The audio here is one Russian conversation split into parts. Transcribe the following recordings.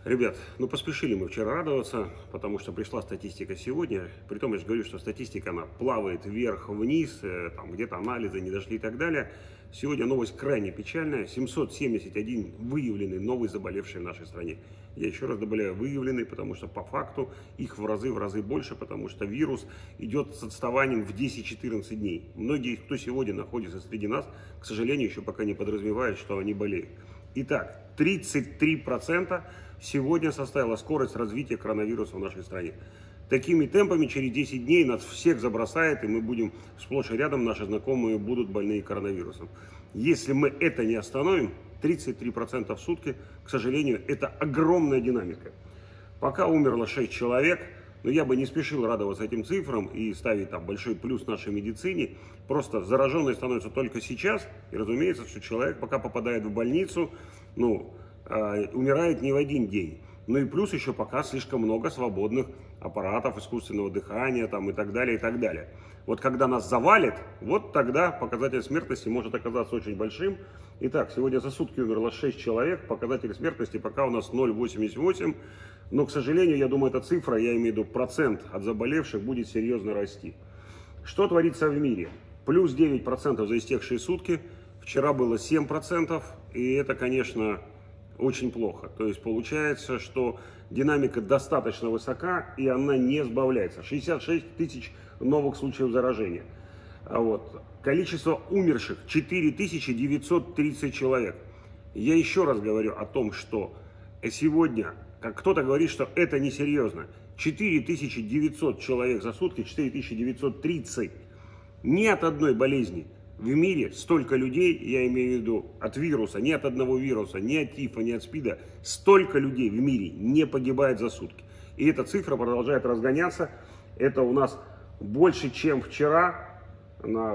Ребят, ну поспешили мы вчера радоваться, потому что пришла статистика сегодня. Притом я же говорю, что статистика, она плавает вверх-вниз, там где-то анализы не дошли и так далее. Сегодня новость крайне печальная. 771 выявленный новый заболевший в нашей стране. Я еще раз добавляю выявленный, потому что по факту их в разы больше, потому что вирус идет с отставанием в 10-14 дней. Многие, кто сегодня находится среди нас, к сожалению, еще пока не подразумевают, что они болеют. Итак, 33% сегодня составила скорость развития коронавируса в нашей стране. Такими темпами через 10 дней нас всех забросает, и мы будем сплошь и рядом, наши знакомые будут больны коронавирусом. Если мы это не остановим, 33% в сутки, к сожалению, это огромная динамика. Пока умерло 6 человек, но я бы не спешил радоваться этим цифрам и ставить там большой плюс нашей медицине. Просто зараженный становится только сейчас, и разумеется, что человек, пока попадает в больницу, умирает не в один день. Ну и плюс еще пока слишком много свободных аппаратов искусственного дыхания там, и так далее, и так далее. Вот когда нас завалит, вот тогда показатель смертности может оказаться очень большим. Итак, сегодня за сутки умерло 6 человек, показатель смертности пока у нас 0,88. Но, к сожалению, я думаю, эта цифра, я имею в виду процент от заболевших, будет серьезно расти. Что творится в мире? Плюс 9% за истекшие сутки, вчера было 7%, и это, конечно, очень плохо. То есть получается, что динамика достаточно высока, и она не сбавляется. 66 тысяч новых случаев заражения. Количество умерших 4930 человек. Я еще раз говорю о том, что сегодня, как кто-то говорит, что это несерьезно. 4900 человек за сутки, 4930. Ни от одной болезни в мире столько людей, я имею в виду от вируса, ни от одного вируса, ни от тифа, ни от спида, столько людей в мире не погибает за сутки. И эта цифра продолжает разгоняться. Это у нас больше, чем вчера, на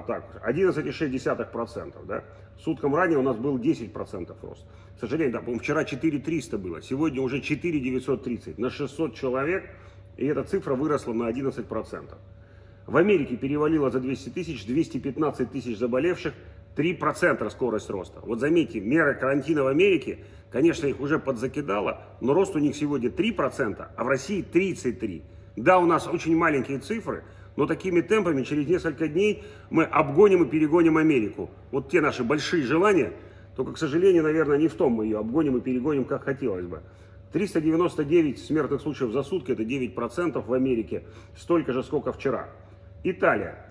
11,6%. Да? Суткам ранее у нас был 10% рост. К сожалению, да, по-моему, вчера 4300 было, сегодня уже 4930 на 600 человек, и эта цифра выросла на 11%. В Америке перевалило за 200 тысяч, 215 тысяч заболевших, 3% скорость роста. Вот заметьте, меры карантина в Америке, конечно, их уже подзакидало, но рост у них сегодня 3%, а в России 33%. Да, у нас очень маленькие цифры, но такими темпами через несколько дней мы обгоним и перегоним Америку. Вот те наши большие желания, только, к сожалению, наверное, не в том мы ее обгоним и перегоним, как хотелось бы. 399 смертных случаев за сутки, это 9% в Америке, столько же, сколько вчера. Италия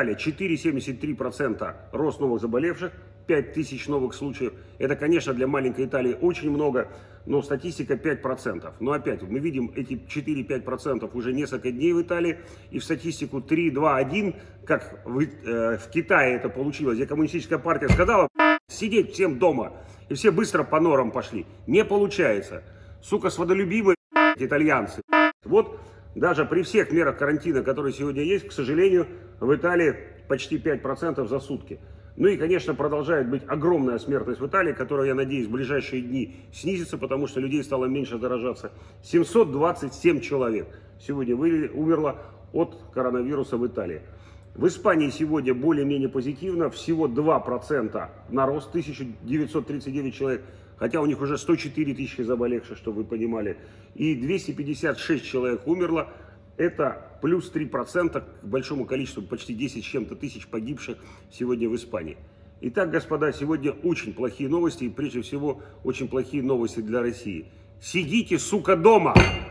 4,73% рост новых заболевших, 5000 новых случаев. Это, конечно, для маленькой Италии очень много, но статистика 5%. Но опять мы видим эти 4-5% уже несколько дней в Италии, и в статистику 3, 2, 1, как в Китае это получилось, где коммунистическая партия сказала, сидеть всем дома, и все быстро по норам пошли. Не получается. Сука, сводолюбимые итальянцы. Вот даже при всех мерах карантина, которые сегодня есть, к сожалению, в Италии почти 5% за сутки. Ну и, конечно, продолжает быть огромная смертность в Италии, которая, я надеюсь, в ближайшие дни снизится, потому что людей стало меньше заражаться. 727 человек сегодня умерло от коронавируса в Италии. В Испании сегодня более-менее позитивно, всего 2% на рост, 1939 человек. Хотя у них уже 104 тысячи заболевших, чтобы вы понимали. И 256 человек умерло. Это плюс 3% к большому количеству, почти 10 с чем-то тысяч погибших сегодня в Испании. Итак, господа, сегодня очень плохие новости. И прежде всего, очень плохие новости для России. Сидите, сука, дома!